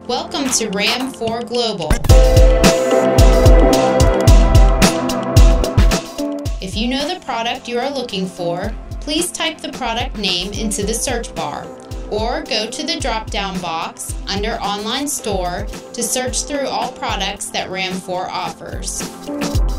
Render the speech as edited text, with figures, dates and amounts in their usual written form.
Welcome to RAM4 Global. If you know the product you are looking for, please type the product name into the search bar or go to the drop-down box under Online Store to search through all products that RAM4 offers.